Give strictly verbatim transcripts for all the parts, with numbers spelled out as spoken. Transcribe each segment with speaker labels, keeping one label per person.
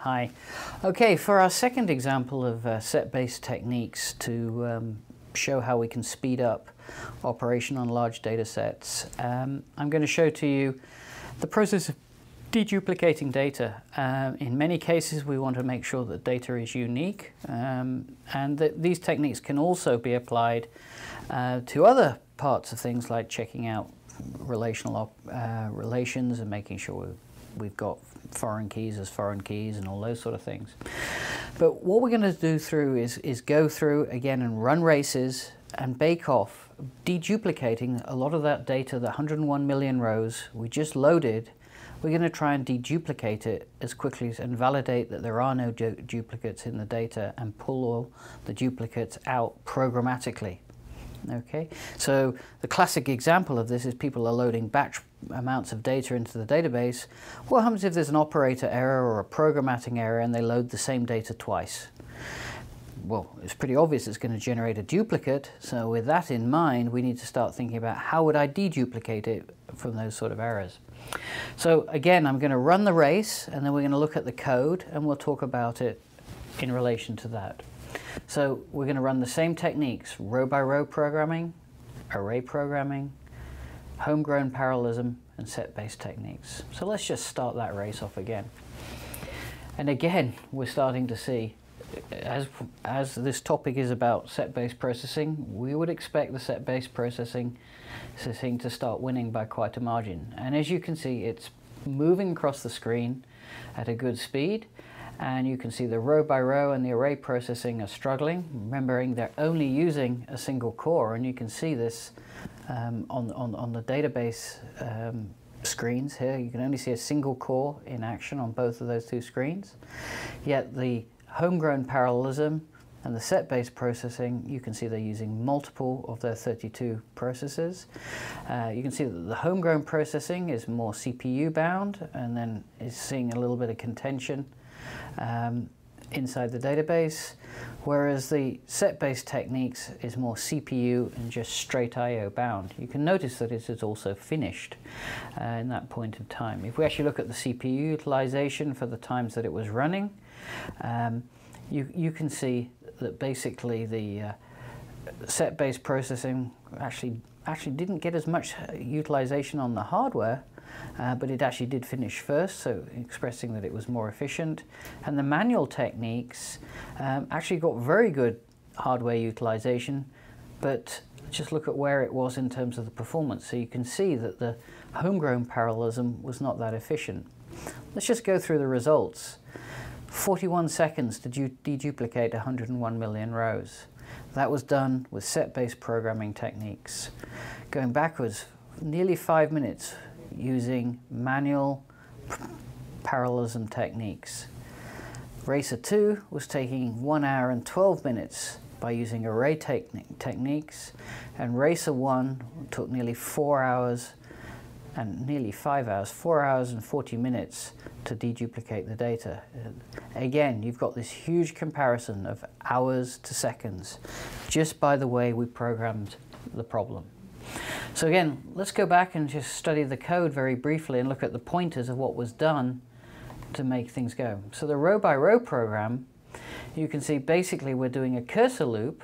Speaker 1: Hi. Okay, for our second example of uh, set-based techniques to um, show how we can speed up operation on large data sets, um, I'm going to show to you the process of deduplicating data. Uh, in many cases we want to make sure that data is unique, um, and that these techniques can also be applied uh, to other parts of things like checking out relational uh, relations and making sure we've, we've got foreign keys as foreign keys and all those sort of things. But what we're going to do through is, is go through again and run races and bake off deduplicating a lot of that data, the one hundred and one million rows we just loaded. We're going to try and deduplicate it as quickly as, and validate that there are no du duplicates in the data and pull all the duplicates out programmatically. Okay, so the classic example of this is people are loading batch amounts of data into the database. What happens if there's an operator error or a programmatic error and they load the same data twice? Well, it's pretty obvious it's going to generate a duplicate, so with that in mind we need to start thinking about how would I deduplicate it from those sort of errors. So again, I'm going to run the race and then we're going to look at the code and we'll talk about it in relation to that. So we're going to run the same techniques: row by row programming, array programming, homegrown parallelism, and set-based techniques. So let's just start that race off again. And again, we're starting to see, as, as this topic is about set-based processing, we would expect the set-based processing thing to start winning by quite a margin. And as you can see, it's moving across the screen at a good speed. And you can see the row by row and the array processing are struggling, remembering they're only using a single core, and you can see this um, on, on, on the database um, screens here. You can only see a single core in action on both of those two screens. Yet the homegrown parallelism and the set-based processing, you can see they're using multiple of their thirty-two processors. Uh, you can see that the homegrown processing is more C P U bound and then is seeing a little bit of contention Um, inside the database, whereas the set-based techniques is more C P U and just straight I O bound. You can notice that it is also finished uh, in that point of time. If we actually look at the C P U utilization for the times that it was running, um, you, you can see that basically the uh, set-based processing actually, actually didn't get as much utilization on the hardware, Uh, but it actually did finish first, so expressing that it was more efficient. And the manual techniques um, actually got very good hardware utilization, but just look at where it was in terms of the performance. So you can see that the homegrown parallelism was not that efficient. Let's just go through the results. forty-one seconds to deduplicate one hundred and one million rows. That was done with set-based programming techniques. Going backwards, nearly five minutes using manual parallelism techniques. Racer two was taking one hour and twelve minutes by using array techniques, and Racer one took nearly four hours and nearly five hours, four hours and forty minutes to deduplicate the data. Again, you've got this huge comparison of hours to seconds just by the way we programmed the problem. So again, let's go back and just study the code very briefly and look at the pointers of what was done to make things go. So the row by row program, you can see basically we're doing a cursor loop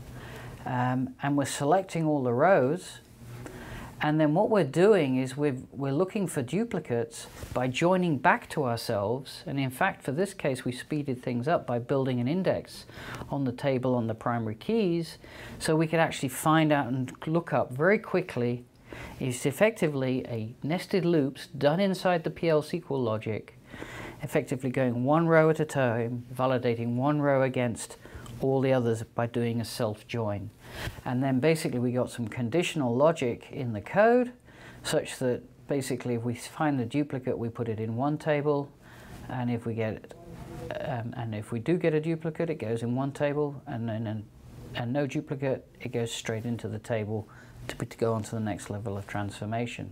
Speaker 1: um, and we're selecting all the rows, and then what we're doing is we've, we're looking for duplicates by joining back to ourselves. And in fact, for this case, we speeded things up by building an index on the table on the primary keys, so we could actually find out and look up very quickly. It's effectively a nested loops done inside the P L S Q L logic, effectively going one row at a time, validating one row against all the others by doing a self-join. And then basically we got some conditional logic in the code such that basically if we find the duplicate we put it in one table, and if we get um, and if we do get a duplicate it goes in one table, and then and, and no duplicate it goes straight into the table to, to go on to the next level of transformation.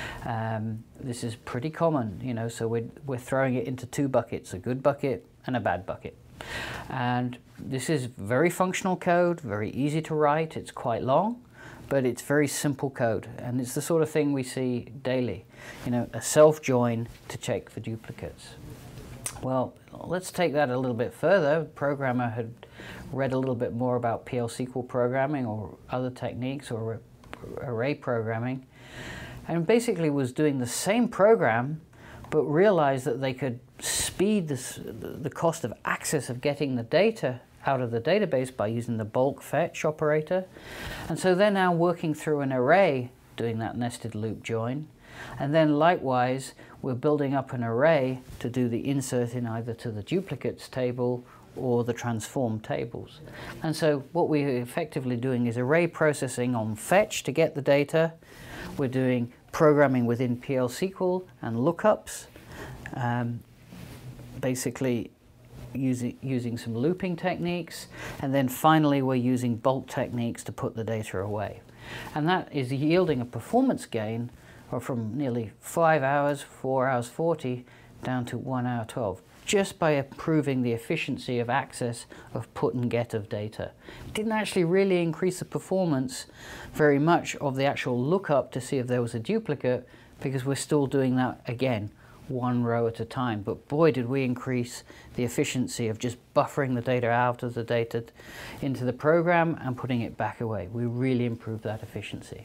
Speaker 1: Um, this is pretty common, you know, so we're, we're throwing it into two buckets, a good bucket and a bad bucket. And this is very functional code, very easy to write. It's quite long, but it's very simple code, and it's the sort of thing we see daily. You know, a self-join to check for duplicates. Well, let's take that a little bit further. The programmer had read a little bit more about P L S Q L programming or other techniques or array programming, and basically was doing the same program, but realized that they could speed this, the cost of access of getting the data out of the database by using the bulk fetch operator. And so they're now working through an array doing that nested loop join. And then likewise, we're building up an array to do the insert in either to the duplicates table or the transform tables. And so what we're effectively doing is array processing on fetch to get the data. We're doing programming within P L S Q L and lookups, um, basically using, using some looping techniques. And then finally, we're using bulk techniques to put the data away. And that is yielding a performance gain or from nearly five hours, four hours forty, down to one hour twelve, just by improving the efficiency of access of put and get of data. It didn't actually really increase the performance very much of the actual lookup to see if there was a duplicate, because we're still doing that again, one row at a time. But boy, did we increase the efficiency of just buffering the data out of the data into the program and putting it back away. We really improved that efficiency.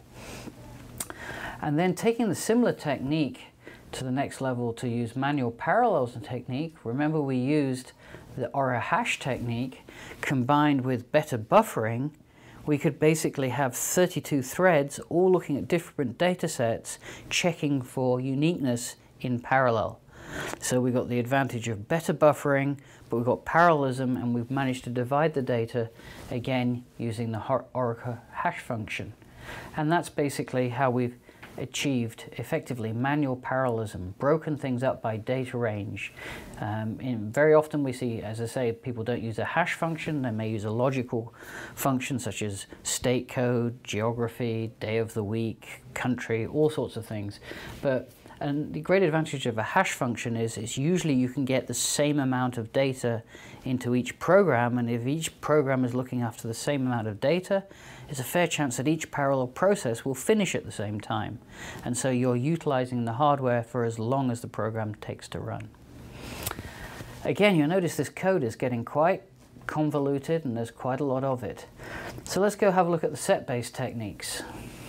Speaker 1: And then taking the similar technique to the next level to use manual parallels and technique. Remember, we used the or a hash technique combined with better buffering. We could basically have thirty-two threads all looking at different data sets, checking for uniqueness in parallel. So we got the advantage of better buffering, but we've got parallelism, and we've managed to divide the data again using the Oracle hash function. And that's basically how we've achieved effectively manual parallelism, broken things up by data range. Um, in, very often we see, as I say, people don't use a hash function. They may use a logical function such as state code, geography, day of the week, country, all sorts of things. But and the great advantage of a hash function is, is usually you can get the same amount of data into each program, and if each program is looking after the same amount of data, there's a fair chance that each parallel process will finish at the same time. And so you're utilizing the hardware for as long as the program takes to run. Again, you'll notice this code is getting quite convoluted and there's quite a lot of it. So let's go have a look at the set-based techniques.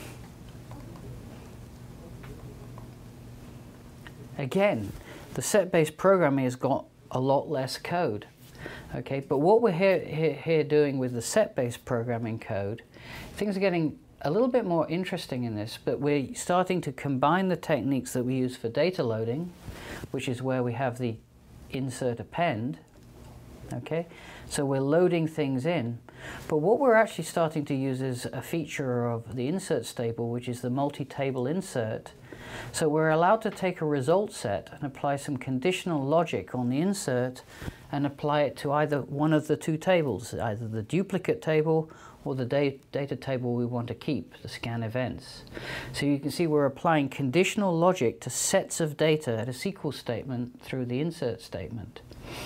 Speaker 1: Again, the set-based programming has got a lot less code. Okay, but what we're here, here, here doing with the set-based programming code, things are getting a little bit more interesting in this, but we're starting to combine the techniques that we use for data loading, which is where we have the insert append. Okay, so we're loading things in, but what we're actually starting to use is a feature of the insert table, which is the multi-table insert. So we're allowed to take a result set and apply some conditional logic on the insert and apply it to either one of the two tables, either the duplicate table or the da data table we want to keep, the scan events. So you can see we're applying conditional logic to sets of data at a S Q L statement through the insert statement.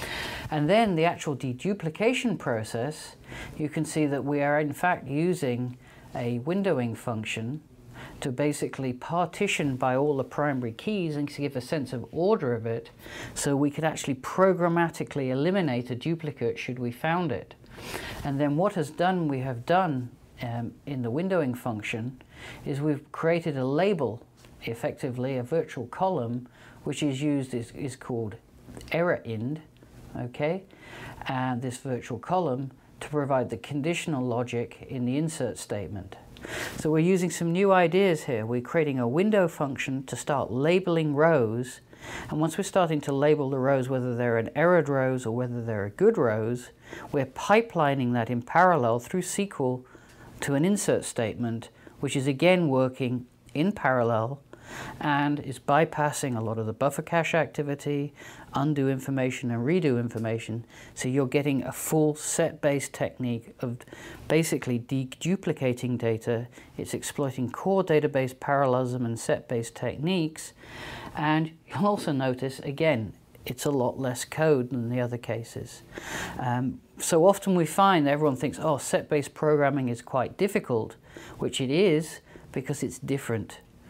Speaker 1: And then the actual deduplication process, you can see that we are in fact using a windowing function to basically partition by all the primary keys and to give a sense of order of it, so we could actually programmatically eliminate a duplicate should we found it. And then what has done we have done um, in the windowing function is we've created a label, effectively a virtual column, which is used is, is called error ind, okay, and this virtual column to provide the conditional logic in the insert statement. So we're using some new ideas here. We're creating a window function to start labeling rows, and once we're starting to label the rows, whether they're an errored rows or whether they're good rows, we're pipelining that in parallel through S Q L to an insert statement, which is again working in parallel and is bypassing a lot of the buffer cache activity, undo information and redo information. So you're getting a full set-based technique of basically deduplicating data. It's exploiting core database parallelism and set-based techniques. And you'll also notice, again, it's a lot less code than the other cases. Um, so often we find that everyone thinks, oh, set-based programming is quite difficult, which it is because it's different.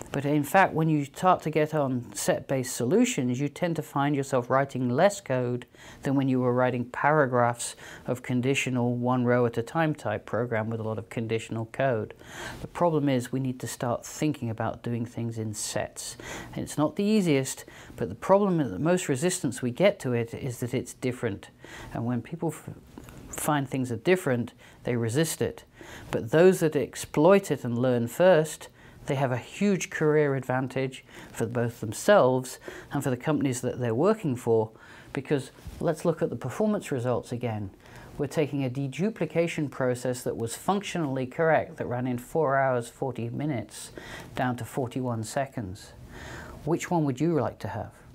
Speaker 1: But in fact, when you start to get on set-based solutions, you tend to find yourself writing less code than when you were writing paragraphs of conditional one row at a time type program with a lot of conditional code. The problem is we need to start thinking about doing things in sets. And it's not the easiest, but the problem is the most resistance we get to it is that it's different. And when people f find things are different, they resist it. But those that exploit it and learn first, they have a huge career advantage for both themselves and for the companies that they're working for, because let's look at the performance results again. We're taking a deduplication process that was functionally correct, that ran in four hours, forty minutes, down to forty-one seconds. Which one would you like to have?